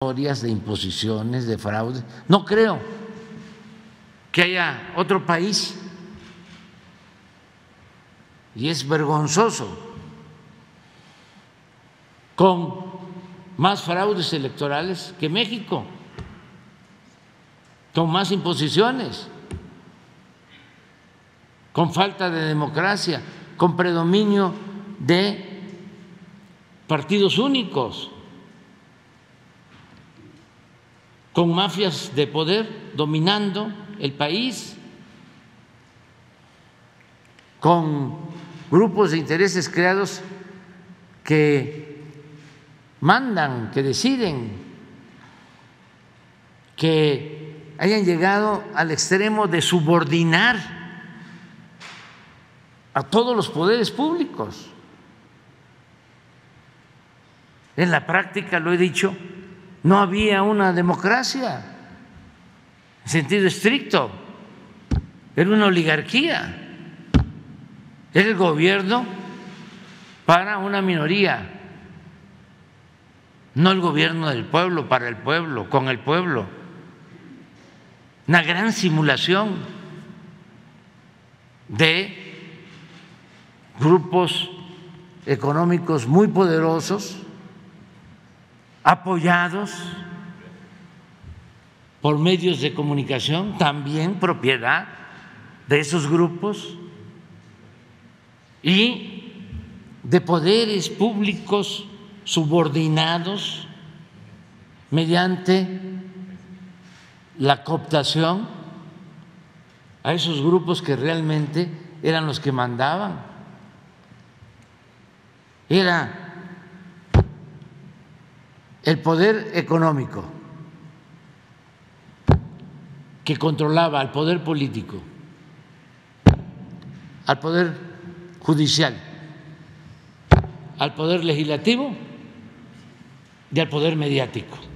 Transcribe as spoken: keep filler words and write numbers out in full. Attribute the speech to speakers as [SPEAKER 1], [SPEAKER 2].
[SPEAKER 1] de imposiciones, de fraude. No creo que haya otro país, y es vergonzoso, con más fraudes electorales que México, con más imposiciones, con falta de democracia, con predominio de partidos únicos, con mafias de poder dominando el país, con grupos de intereses creados que mandan, que deciden, que hayan llegado al extremo de subordinar a todos los poderes públicos. En la práctica, lo he dicho, no había una democracia en sentido estricto, era una oligarquía, era el gobierno para una minoría, no el gobierno del pueblo, para el pueblo, con el pueblo. Una gran simulación de grupos económicos muy poderosos, apoyados por medios de comunicación, también propiedad de esos grupos, y de poderes públicos subordinados mediante la cooptación a esos grupos que realmente eran los que mandaban. Era el poder económico que controlaba al poder político, al poder judicial, al poder legislativo y al poder mediático.